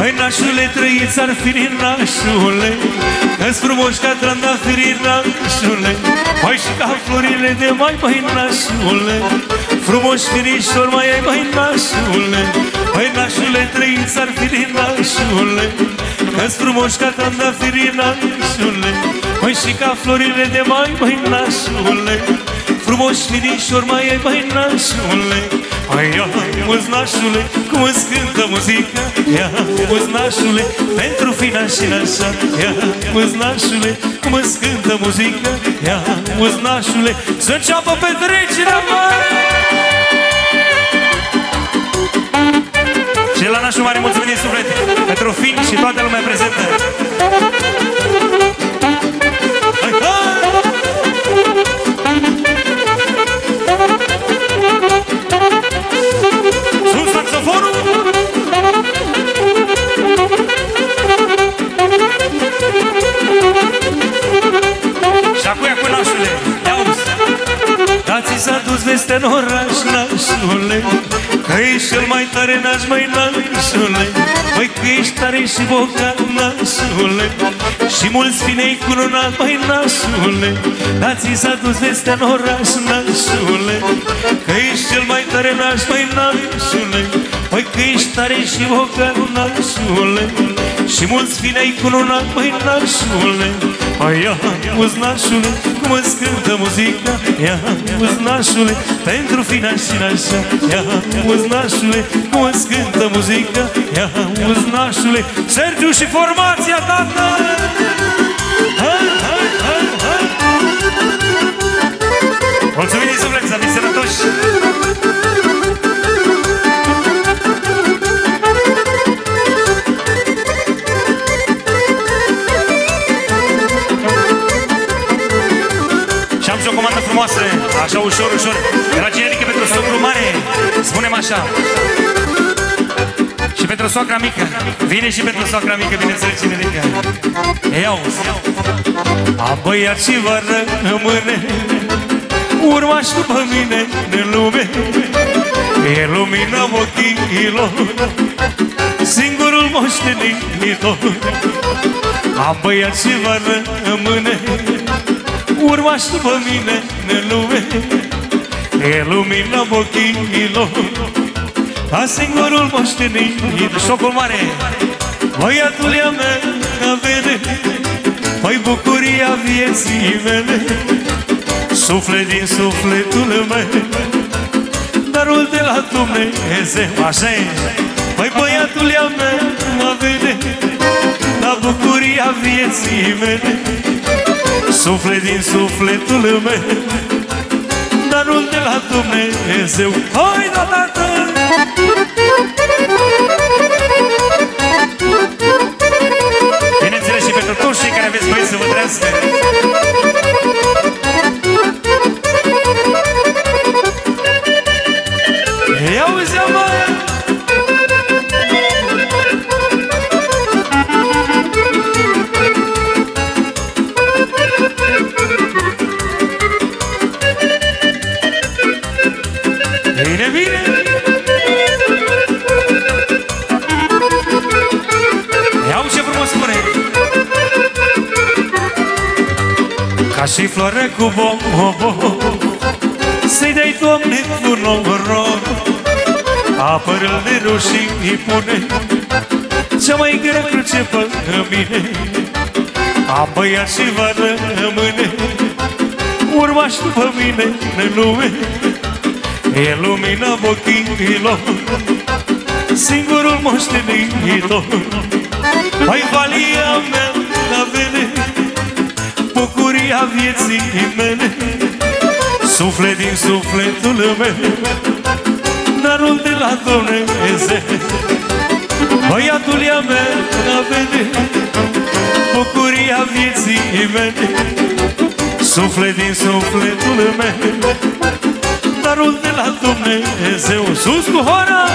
Hai nașule, trăiți ar fi nașule, că-s frumoși ca trandafirii nașule. Hai și ca florile de mai, băi nașule, frumoși firișori mai ai, băi nașule. Hai nașule, trăiți ar fi nașule, că-s frumoși ca trandafirii nașule. Hai și ca florile de mai, băi nașule, frumoși firișori mai ai, băi nașule. Hai, ia, mulți nașule, cum îți cântă muzica. Ia, mulți nașule, pentru fina și nașa. Ia, mulți nașule, cum îți cântă muzica. Ia, mulți nașule, să înceapă petrecerea mare. Și la nașul mare, mulțumim din suflet pentru fin și toată lumea prezentă. Hai, hai! Sus saxofonul! Și acum cu nașule, ia-uzi! Dați-i s-a dus veste în oraș, nașule, că ești cel mai tare naș, măi nașule. Băi, că ești tare și bogat, nașule, și mulți finei cununat, măi nașule. Dați-i s-a dus veste în oraș, nașule, că ești cel mai tare naș, măi nașule. Băi, că ești tare și bogat, nașule, și mulți finei cununat, măi nașule. Hai, ia, uzi nașule, cum îți cântă muzica. Ia, uzi nașule, pentru fina și nașa. Ia, uzi nașule, cum îți cântă muzica. Ia, uzi nașule, Sergiu și formația, tată! Hai, hai, hai, hai! Mulțumim din suflet, să fiți sănătoși! Și o comandă frumoasă, așa ușor, ușor, de la generică pentru socru mare, spunem așa. Și pentru soacra mică, vine și pentru soacra mică, bineînțeles, generică. Ia-uzi! A băiat și va rămâne urmași după mine în lume, e lumina ochilor, singurul moștenitor. A băiat și va rămâne urmași după mine în lume, e lumina ochilor, a singurul moștenitor. Șocul mare! Băiatul ea mea avere, păi bucuria vieții mele, suflet din sufletul meu, darul de la Dumnezeu. Așa-i! Păi băiatul ea mea avere, la bucuria vieții mele, suflet din sufletul meu, darul de la Dumnezeu. Hai, da, tată! Bineînțeles și pentru toți cei care aveți băieți să vă trăiască. Ia uzi-o, mă! Bine, bine! Iau ce frumos spune! Ca și floare cu bobo, să-i dai, Doamne, cu noroc, apără-l de roșii îi pune cea mai grea cruce pe mine. A băiat și va rămâne urmași după mine în lume, e lumina ochilor, singurul moștenitor. Hai, valia mea avere, bucuria vieții mele, suflet din sufletul meu, darul de la Dumnezeu. Băiatul ea mea avere, bucuria vieții mele, suflet din sufletul meu, darul de la Dumnezeu. Sus cu hora!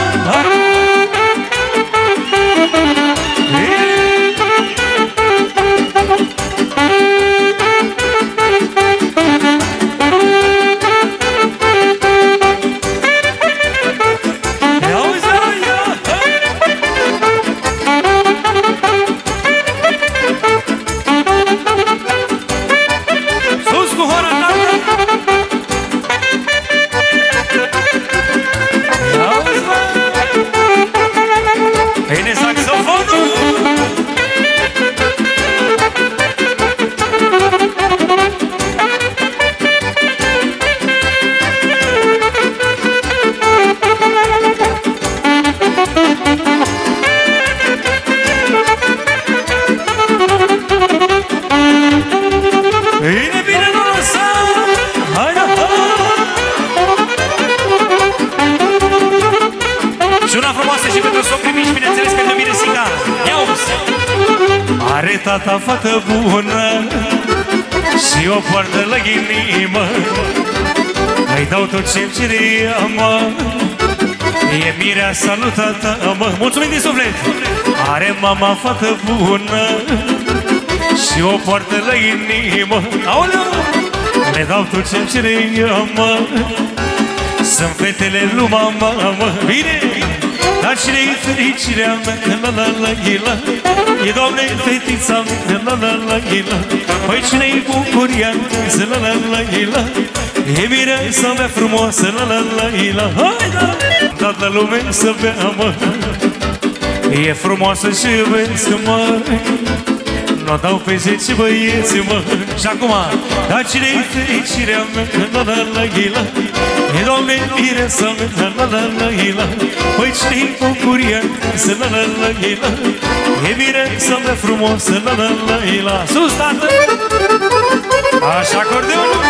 are tata fată bună și o poartă la ghinimă. Îi dau tot ce-mi cere, mă. E mirea salutată, mă. Mulțumim din suflet. Are mama fată bună și o poartă la inimă. Aoleu! Le dau tot ce-mi cere, mă. Sunt fetele lui mama, mă. Bine! Dar cine-i fericirea mea? La la la la. E, Doamne, fetița mea. La la la la. Păi cine-i bucuria mea? La la la la. E mireasa mea frumoasă. La la la la. Hai, da! Toată lumea să bea, mă. E frumoasă și iubesc, mă. Nu dau pe 10 băieți, mă. Și acum, dar cine-i fericirea mea? La la la la. E, Doamne, mireasa mea. La la la la. Păi cine-i bucuria mea? La la la la. E mireasa mea frumoasă. La la la la. Sus, tată! Așa, acordeonul!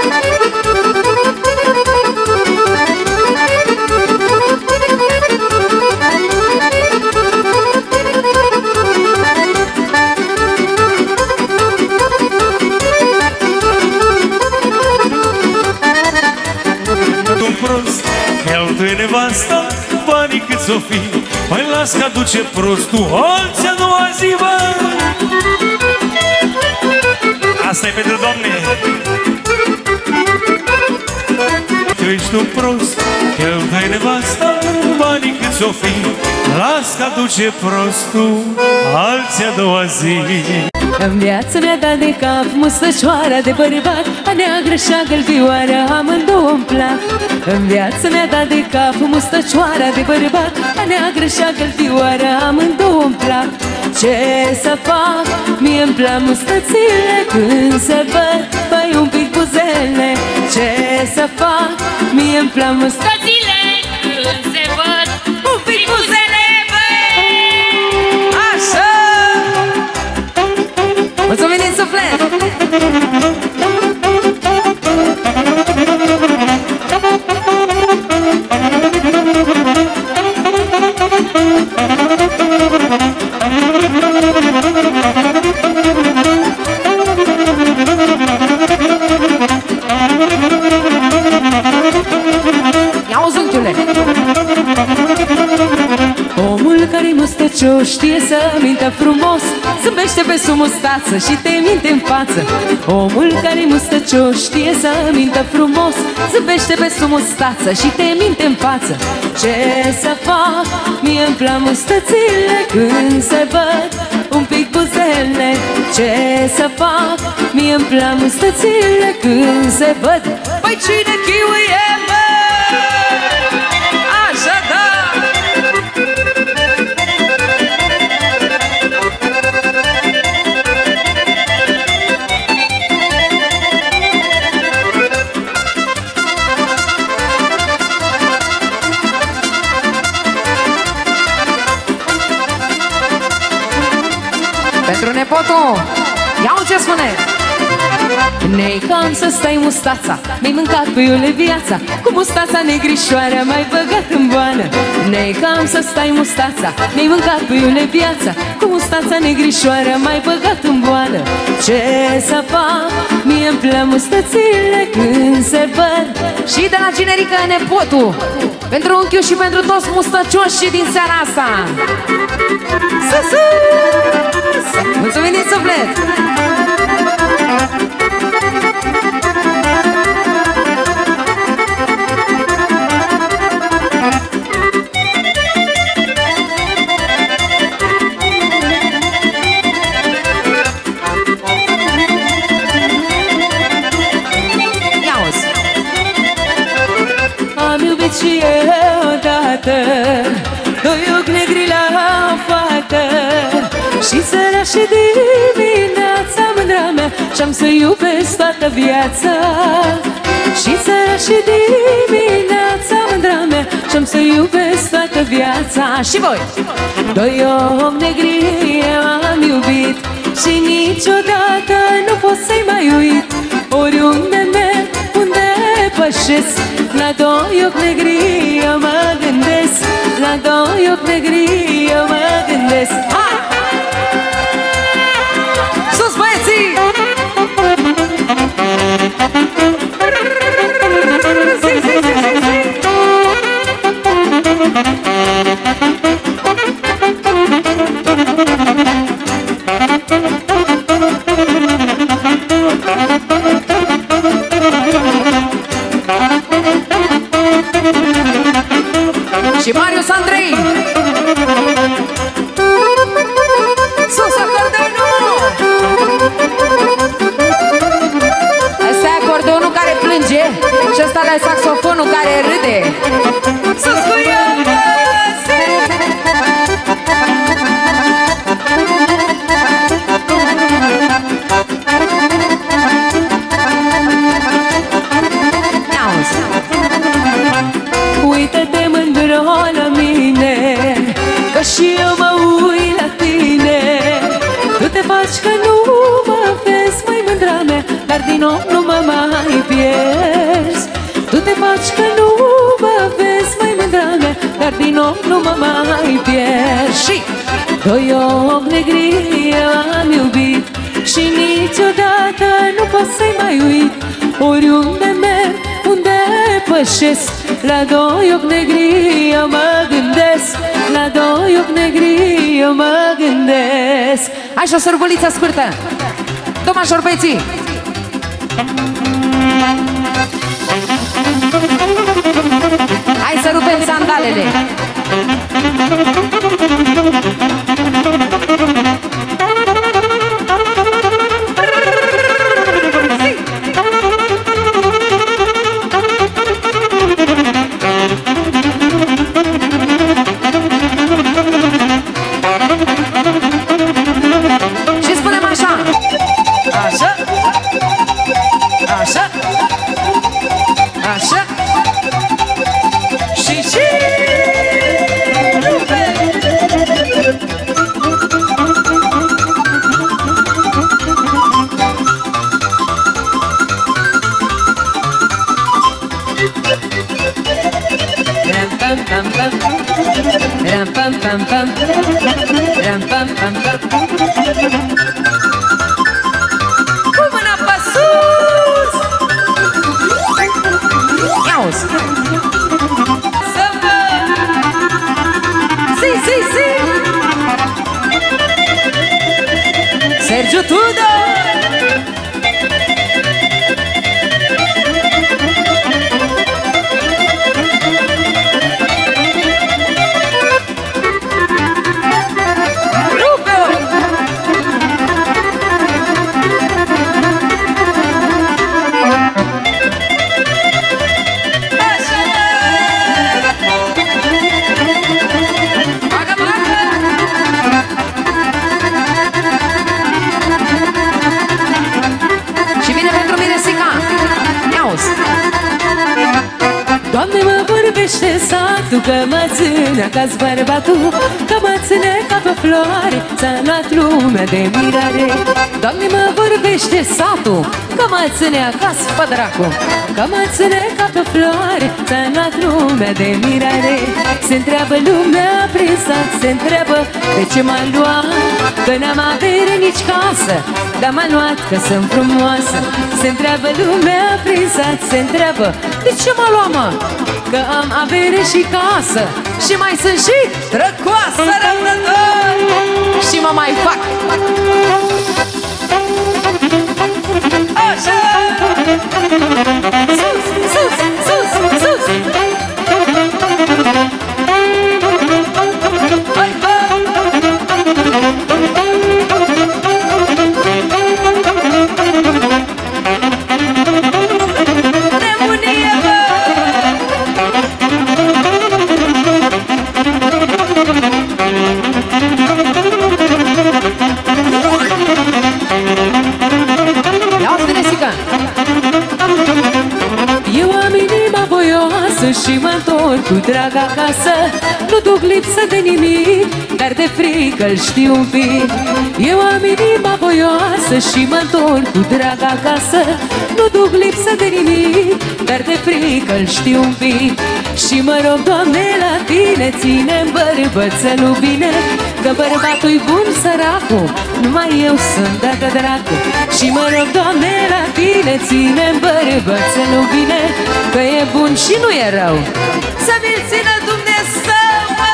Cheltuie nevasta banii cât s-o fi. Mai las că aduce prostul alții a doua zi, bă. Asta e pentru Doamne. Tu ești un prost, cheltuie nevasta banii cât s-o fi. Las că aduce prostul alții a doua zi. În viață mi-a dat de cap mustăcioara de bărbat, a neagră și a gălbioară, amândouă-mi plac. În viață mi-a dat de cap mustăcioara de bărbat, a neagră și a gălbioară, amândouă-mi plac. Ce să fac? Mie-mi plac mustățile când se văd, băi, un pic buzele. Ce să fac? Mie-mi plac mustățile când se văd, un pic buzele, băi. Așa! Mulțumim din suflet! Ia-o-zi, unchiule! Omul care-i mustăcios știe să mintă frumos, zâmbește pe sub mustață și te minte în față. Omul care-i mustăcios știe să mintă frumos, zâmbește pe sub mustață și te minte în față. Ce să fac? Mie-mi plac mustățile când se văd, un pic buzele. Ce să fac? Mie-mi plac mustățile când se văd, păi cine chiuie, mă? Așa, da! Pentru nepotul, iau ce spune. Nei cam să stai mustața, mi-ai mâncat pe iule viața, cu mustața negrișoară m-ai băgat în boană. Nei cam să stai mustața, mi-ai mâncat pe iule viața, cu mustața negrișoară m-ai băgat în boană. Ce să fac? Mie-mi plac mustățile când se văd. Și de la generică nepotul, pentru unchiul și pentru toți mustăcioșii din seara asta. Sus! Mulțumim din suflet! Am iubit și eu odată doi ochi negri la fată, și seara și dimineața, mândra mea, și-am să iubesc toată viața. Și seara și dimineața, mândra mea, și-am să iubesc toată viața. Și voi! Doi ochi negri am iubit și niciodată nu pot să-i mai uit. Oriunde merg, unde pășesc, la doi ochi negri eu mă gândesc, la doi ochi negri eu mă gândesc. Hai! Și Marius Andrei. Sus acordeonul! Ăsta e acordeonul care plânge și ăsta e saxofonul care râde. Sus cu el! Uită-te mândră la mine, că și eu mă uit la tine. Tu te faci că nu mă vezi, măi mândra mea, dar din nou nu mă mai pierzi. Tu te faci că nu mă vezi, măi mândra mea, dar din nou nu mă mai pierzi. Și doi ochi negri am iubit și niciodată nu pot să-i mai uit. Oriunde merg, unde pășesc, la doi ochi negri eu mă gândesc. La doi ochi negri eu mă gândesc. Hai și o sărbuliță scurtă. Toma șorbeții. Hai să rupem sandalele. Și spunem așa. Așa. Așa. Așa. Și ram pam pam pam, ram pam pam pam. Cu mâna pe sus! Ia-uzi! Si! Sergiu Tudor! Doamne, mă vorbește satul, că mă ține acasă bărbatul, că mă ține ca pe floare, s-a luat lumea de mirare. Doamne, mă vorbește satul, că mă ține acasă pe dracu, că mă ține ca pe floare, s-a luat lumea de mirare. Se întreabă lumea prin sat, se întreabă de ce m-a luat, că n-am avere nici casă, dar m-a luat că sunt frumoasă. Se întreabă lumea prin sat, se întreabă de ce m-a luat, mă? Că am avere și casă și mai sunt și drăcoasă rămânător și mă mai fac. Așa! Sus, sus, sus, sus! Hai, hai! Eu am inima voioasă și mă întorc cu drag acasă. Nu duc lipsă de nimic, dar de frică, îl știu un pic. Eu am inima voioasă și mă întorc cu drag acasă. Nu duc lipsă de nimic, dar de frică, îl știu un pic. Și mă rog, Doamne, la Tine, ține-mi bărbățelul bine, că bărbatul-i bun, săracul, numai eu sunt dată dracu. Și mă rog, Doamne, la Tine, ține-mi bărbățelul bine, că e bun și nu e rău. Să mi-l țină Dumnezeu, mă!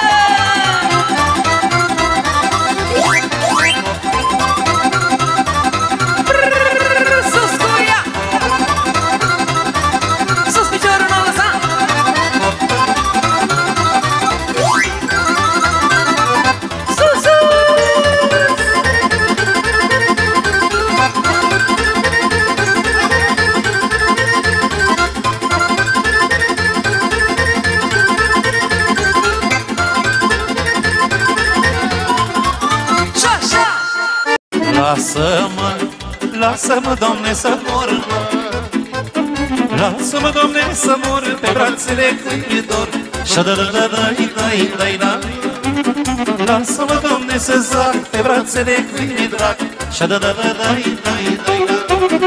Sus cu ea! Sus piciorul nou lăsa! Sus, sus! Lasă-mă, lasă-mă, Doamne, să mor, lasă-mă, Doamne, să mor pe brațele când mi-e dor. Șa-da-da-da-da-i-da-i-da-i-da. Lasă-mă, Doamne, să zac pe brațele când mi-e drag. Șa-da-da-da-da-i-da-i-da-i-da.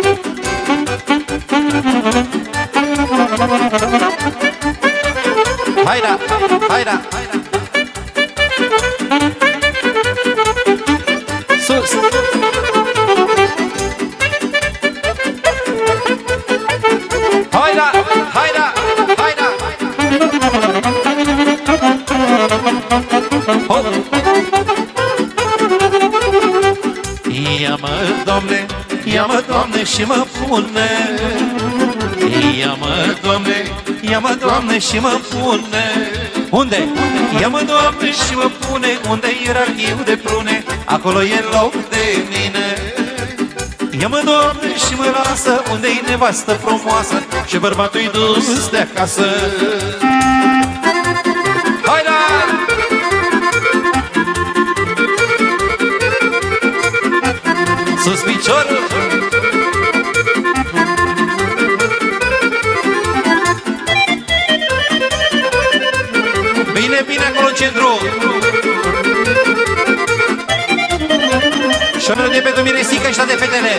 Haida, haida, sus! Haida, haida, haida! Hop! Ia-mă, Doamne, ia-mă, Doamne, și mă pune. Ia-mă, Doamne, ia-mă, Doamne, și mă pune. Unde? Ia-mă, Doamne, și mă pune unde era eu de prune, acolo e loc de mine. Ia-mă, Doamne, și mă lasă unde-i nevastă frumoasă și bărbatul-i dus de acasă. Hai la! Sus piciorul! Bine, bine acolo în centru! Și-o de pentru Miresica și toate fetele!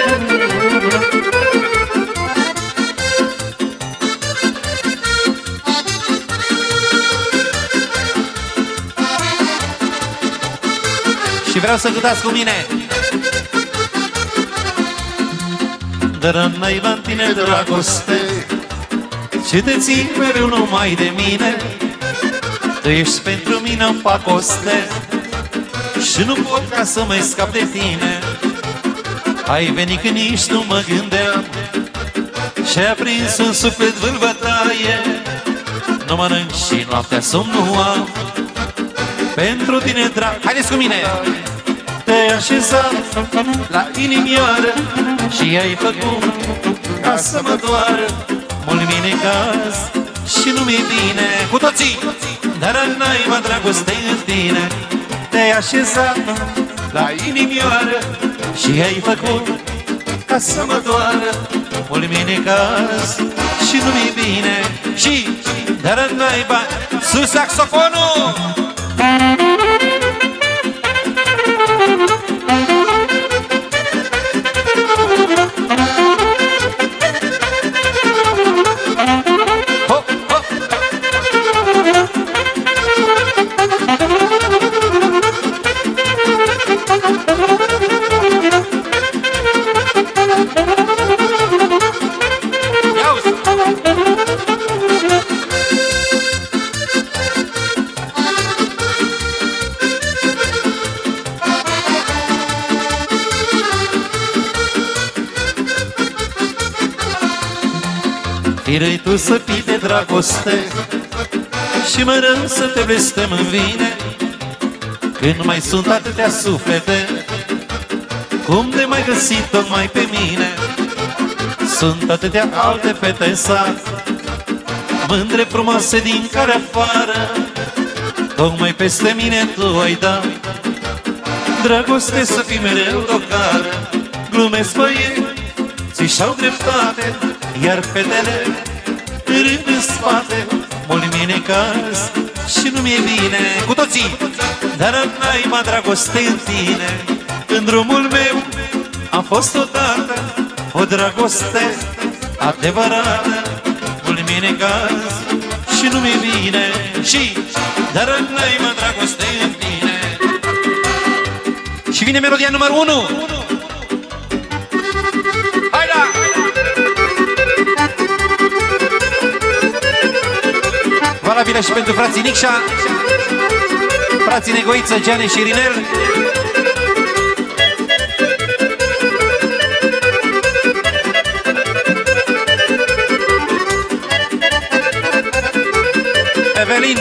Și vreau să cântați cu mine! Dar n-ai la tine dragoste și te ții mereu numai de mine. Tu ești pentru mine în pacoste și nu pot ca să mă scap de tine. Ai venit când nici nu mă gândeam și-a prins un suflet vâlvătaie. Nu mănânc și noaptea somn nu am pentru tine drag. Haideți cu mine! Te-ai așezat la inimioară și ai făcut ca să mă doară. Mult mine caz și nu mi-e bine. Cu toții! Dar n-ai mă dragoste în tine. Te-ai așezat la inimioară și ai făcut ca să mă doară. Mult mine caz și nu mi-e bine. Și dar n-ai bani. Sus saxofonul! Firei tu să fii de dragoste și mă rău să te blestem în vine, când mai sunt atâtea suflete, cum de mai găsit tocmai pe mine? Sunt atâtea alte fete în sat, mândre frumoase din care afară, tocmai peste mine tu ai dat dragoste să fii mereu docară. Glumesc băieții și-au dreptate, iar fetele râd în spate. Mult mine caz și nu mi-e bine. Cu toții! Dar n-ai mă dragoste în tine. În drumul meu a fost odată o dragoste adevărată. Mult mi-e negaz și nu mi-e bine. Și dar n-ai mă dragoste în tine. Și vine melodia numărul 1. Hai da! Valabilă și pentru frații Nicșa, frații Negoiță, Giane și Irinel. Evelin.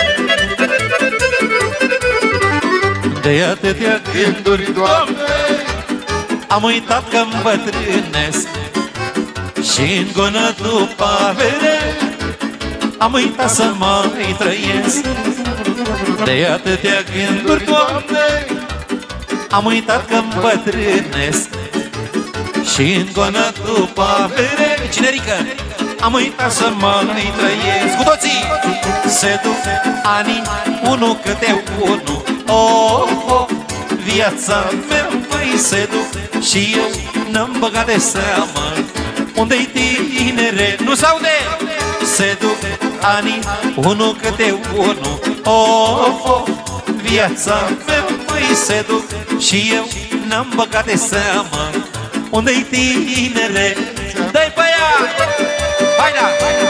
De atâtea gânduri, Doamne, am uitat că îmbătrânesc și în gonă după avere am uitat să mai trăiesc. De atâtea gânduri, Doamne, am uitat că îmbătrânesc și în gonă după avere, cinerică, am uitat să mai trăiesc. Cu toții! Se duc ani, unul câte unul. Oh, oh, viața mea mai se duc și eu n-am băgat de seamă unde-i tinere. Nu s-aude! Se duc ani, unul câte unul. Oh, oh, viața mea mai se duc și eu n-am băgat de seamă unde-i tinere. Dă-i pe ea! Hai da!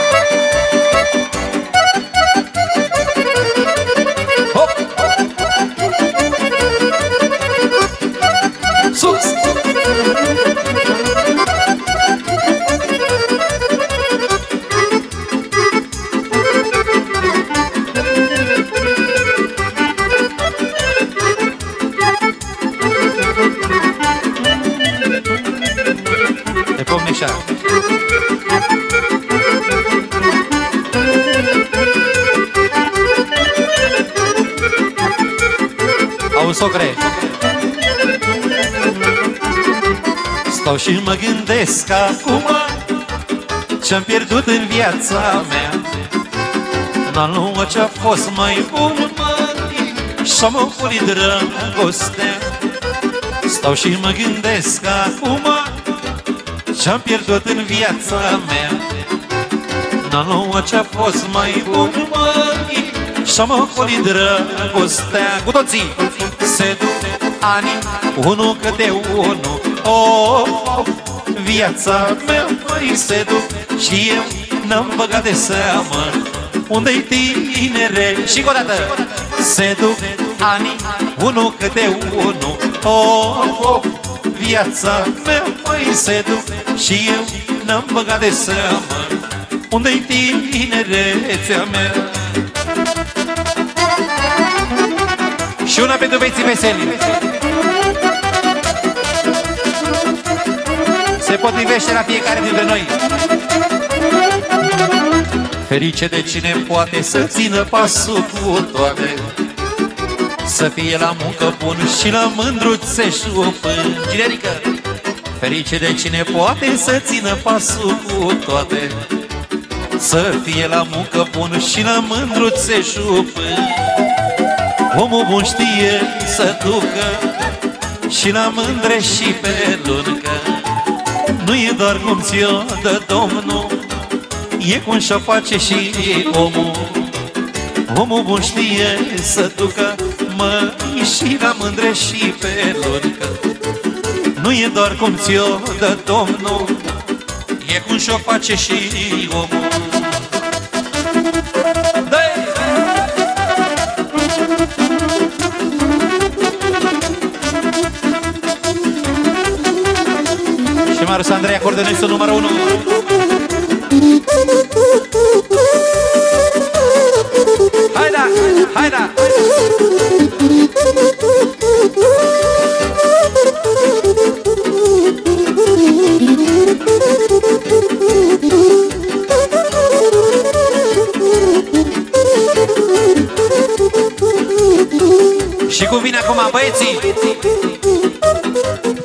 Hop! Sus! Te pomni așa. Auzi, socre, stau și mă gândesc acum ce-am pierdut în viața mea. N-am luat ce-a fost mai bun, și-am ocolit dragostea. Stau și mă gândesc acum ce-am pierdut în viața mea. N-am luat ce-a fost mai bun, și-am ocolit dragostea. Cu toții! Se duc ani, unul câte unul. Oh, oh, viața mea mai se duc și eu n-am băgat de seamă unde-i tinere. Și încă o dată! Se duc ani, unul câte unul. Oh, oh, viața mea mai se duc și eu n-am băgat de seamă unde-i tinerețea mea. Și una pentru băieții veseli. Se potrivește la fiecare dintre noi. Ferice de cine poate să țină pasul cu toate, să fie la muncă bun și la mândruțești upân. Generică! Ferice de cine poate să țină pasul cu toate, să fie la muncă bun și la mândruțești upân. Omul bun știe să ducă și la mândre și pe luncă. Nu e doar cum ți-o dă Domnul, e cum și-o face și omul. Omul bun știe să ducă, mă, și la mândre și pe luncă. Nu e doar cum ți-o dă Domnul, e cum și-o face și omul. Marius Andrei, acordeonistul numărul 1. Hai da, hai da! Și cum vine acum, băieții?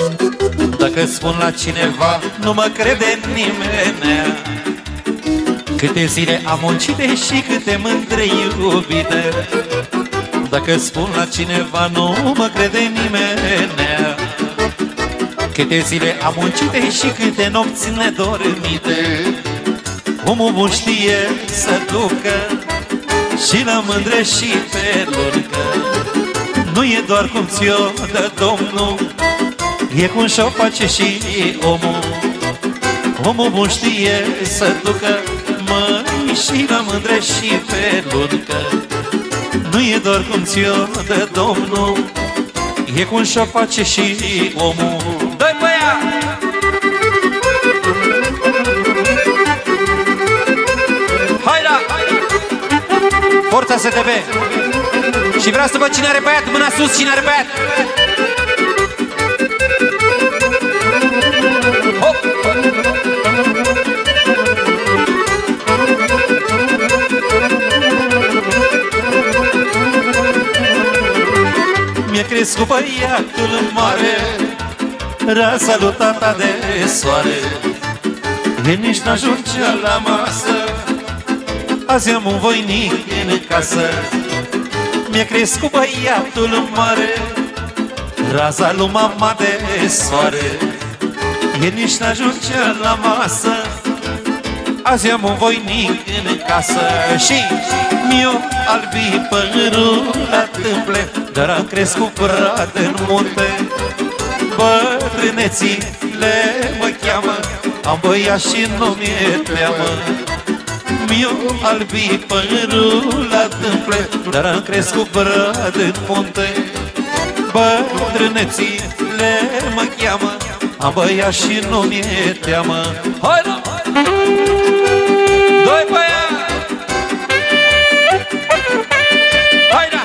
Dacă spun la cineva, nu mă crede nimeni Câte zile am muncite și câte mândre iubite. Dacă spun la cineva nu mă crede nimeni. Câte zile am muncite și câte nopți nedormite. Omul bun știe să ducă și la mândre și pe lurcă. Nu e doar cum ți-o dă Domnul, e cum și-o face și omul. Omul bun știe să ducă, măi, și la mândre și pe lurcă. Nu e doar cum ți-o dă Domnul, e cum și-o face și omul. Dă-i pe ea! Hai da! Forța STB! Și vreau să văd cine are băiat, mâna sus, cine are băiat! Hop! Mi-a crescut băiatul mare, raza lui tata de soare. El nici n-ajungea la masă, azi am un voinic în casă. Mi-a crescut băiatul mare, raza lui mama de soare. El nici n-ajungea la masă, azi am un voinic în casă. Și mi-o albi părul la tâmple, dar am crescut curat în munte. Bătrânețile mă cheamă, am băiat și nu mi-e teamă. Mi-o albi părul la tâmple, dar am crescut curat în munte. Bătrânețile mă cheamă, am băiat și nu mi-e teamă. Hai da! Doi băiat! Hai da!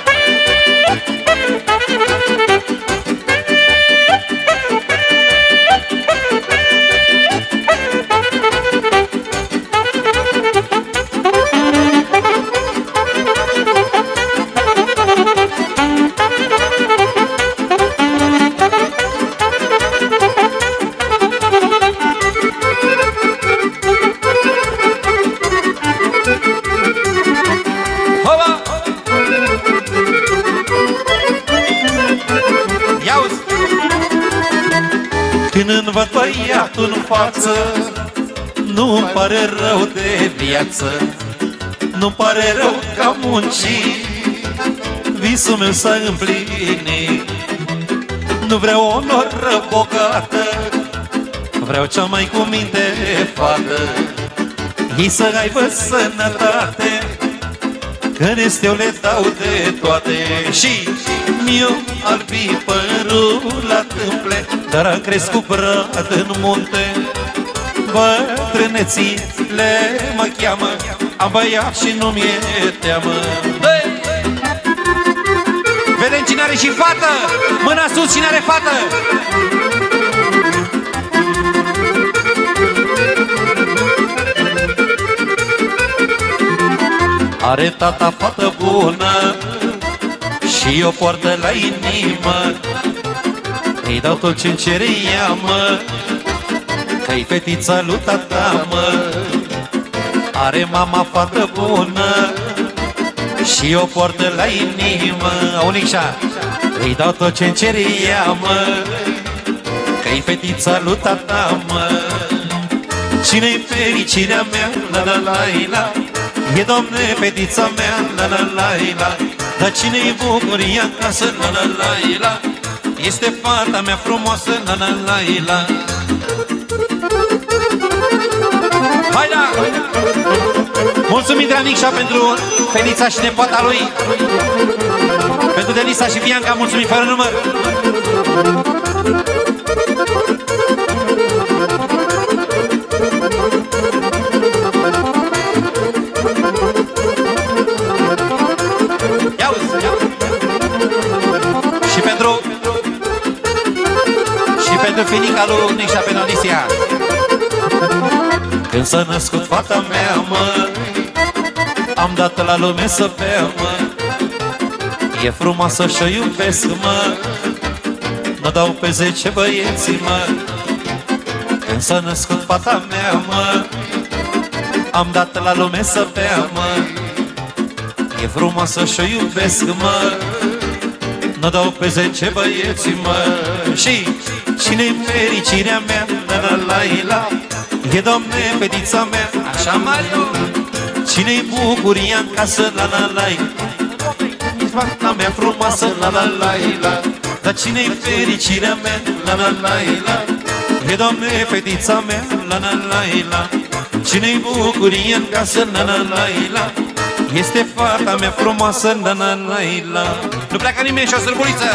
Când îmi văd băiatul în față, nu-mi pare rău de viață. Nu-mi pare rău că am muncit, visul meu s-a împlinit. Nu vreau o noră bogată, vreau cea mai cu minte fată. Ei să aibă sănătate, că rest eu le dau de toate. Și mi-o albi părul la tâmple, dar am crescut brat în munte. Bătrânețile mă cheamă, am băiat și nu mi-e teamă. Vedem cine are și fată! Mâna sus, cine are fată! Are tata fată bună și o poartă la inimă. Îi dau tot ce-mi cere ea, mă, că-i fetița lui tata, mă. Are mama fată bună și o poartă la inimă. Aunicșa, îi dau tot ce-mi cere ea, mă, că-i fetița lui tata, mă. Cine-i fericirea mea, la la la la, e, Doamne, fetița mea, la la la la. Dar cine-i bucuria în casă, la la la la, este fata mea frumoasă, la la la la. Hai da! Mulțumim Dranicșa pentru fetița și nepoata lui. Pentru Denisa și Bianca, mulțumim fără număr. Pentru finica lui Nicșa, pentru Alicia. Când s-a născut fata mea, mă, am dat la lume să bea, mă. E frumoasă și-o iubesc, mă, nu dau pe 10 băieții, mă. Când s-a născut fata mea, mă, Am dat la lume să bea, mă. E frumoasă și-o iubesc, mă. Nu dau pe 10 băieți, mă. Și cine-i fericirea mea? La la la la. E, Doamne, fetița mea. Așa, Mario. Cine-i bucuria în casă? La la la. Fata mea frumoasă. La la la la. Dar cine-i fericirea mea? La la la la. E, Doamne, fetița mea. La la la la. Cine-i bucurie în casă? La la la la. Este fata mea frumoasă. La la la la. Nu pleacă nimeni și o sârbuliță.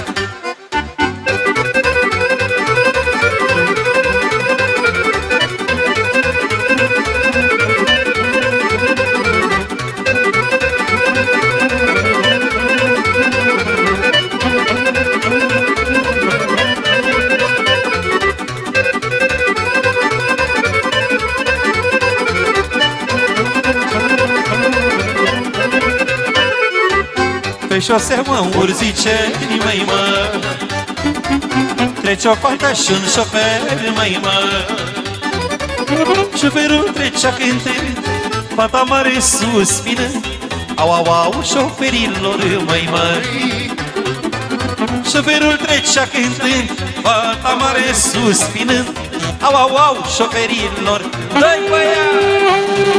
Pe șosea mă urzice, măi, mă. Trece o fată și un șofer, măi, mă. Șoferul trecea cântând, fata mare suspină. Au, au, au, șoferilor, măi, măi. Șoferul trecea cântând, fata mare suspină. Au, au, au, șoferilor. Dă-i băiat!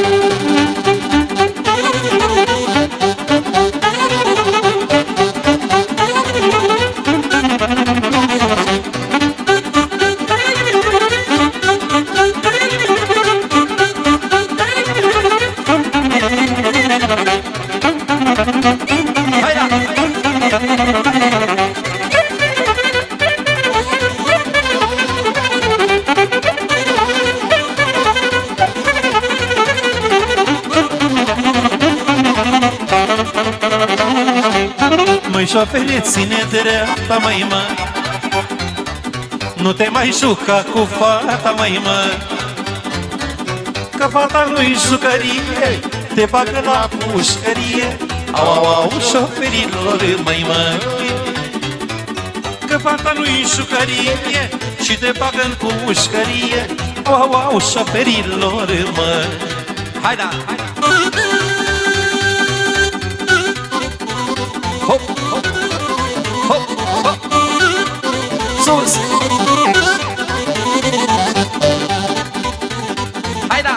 Măi, șofere, ține dreapta, măi, mă. Nu te mai juca cu fata, măi, mă. Că fata nu-i jucărie, te bagă la pușcărie. Au, au, au, șoferilor, măi, mă. Că fata nu-i jucărie și te bagă în pușcărie. Au, au, au, șoferilor, mă. Hai da, hai da. Hop, hop, hop, hop. Sus. Hai da.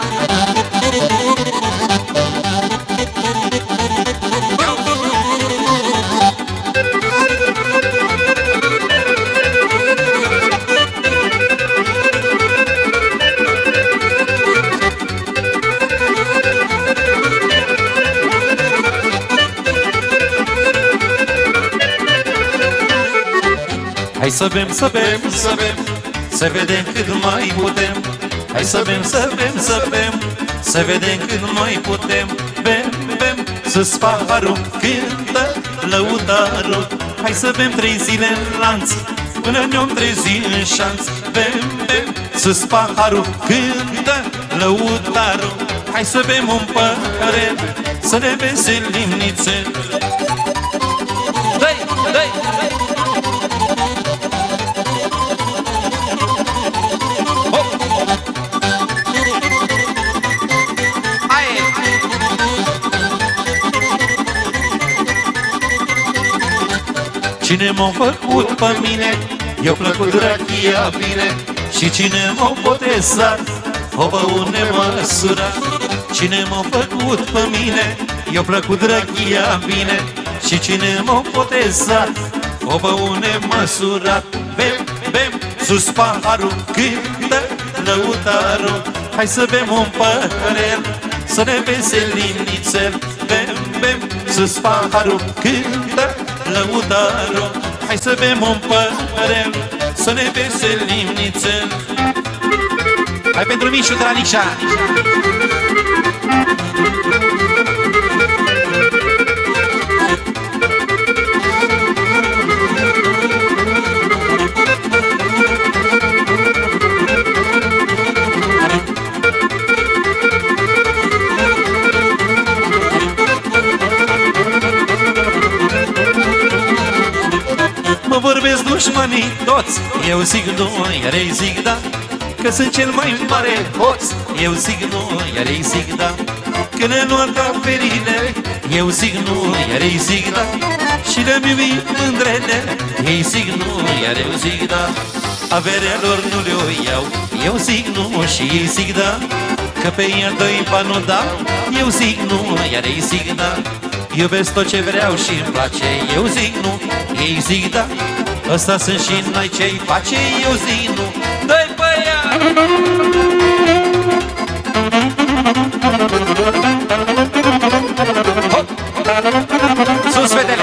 Hai să bem, să bem, să bem, să vedem cât mai putem. Hai să bem, să bem, să bem, să vedem cât mai putem. Bem, bem, sus paharul, cântă lăutarul. Hai să bem 3 zile în lanț, până ne-om trezi în șanț. Bem, bem, sus paharul, cântă lăutarul. Hai să bem un păhărel, să ne veselim nițel. Dă-i, dă-i, dă-i. Cine m-a făcut pe mine, i-a plăcut rachia bine. Și cine m-a botezat, o băut nemăsurat. Cine m-a făcut pe mine, i-a plăcut rachia bine. Și cine m-a botezat, o băut nemăsurat. Bem, bem, sus paharul, cântă lăutarul. Hai să bem un păhărel, să ne veselim nițel. Bem, bem, sus paharul, cântă lăutarul. Hai să bem un păhărel, să ne veselim nițel. Hai pentru Mișu Tranișa. Mă vorbesc dușmanii toți, eu zic nu, ei zic da. că sunt cel mai mare hoț. Eu zic nu, iar ei zic da, că ne-a luat averile. Eu zic nu, iar ei zic da, și le-am iubit mândrele. Ei zic nu, iar eu zic da, averea lor nu le-o iau. Eu zic nu și ei zic da, că pe ea doi bani nu dau. Eu zic nu, iar ei zic da, iubesc tot ce vreau și-mi place. Eu zic nu, ei zic da, ăsta sunt și noi ce-i face. Eu zic nu, dă-i pe ea! Hop! Sus, fetele!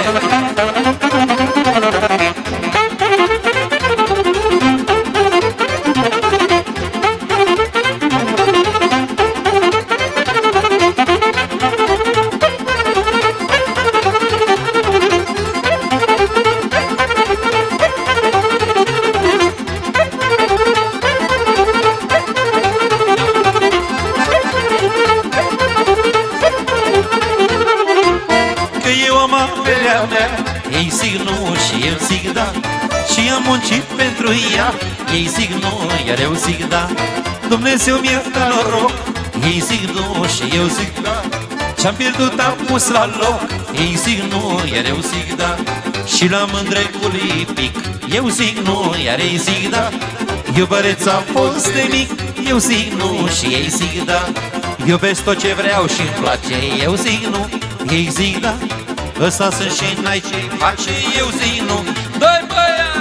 Ei zic nu și eu zic da, și am muncit pentru ea. Ei zic nu, iar eu zic da, Dumnezeu mi-a dat noroc. Ei zic nu și eu zic da, ce-am pierdut am pus la loc. Ei zic nu, iar eu zic da, și la mândrecul ipic. Eu zic nu, iar ei zic da, iubăreț a fost de mic. Eu zic nu și ei zic da, iubesc tot ce vreau și-mi place. Eu zic nu, ei zic da, ăsta sunt și n-ai ce-i face. Eu zic nu, dă-i pe ea!